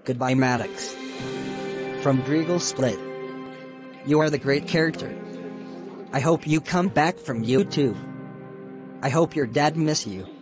Goodbye, Maddox. From Dreagle Split. You are the great character. I hope you come back from YouTube. I hope your dad miss you.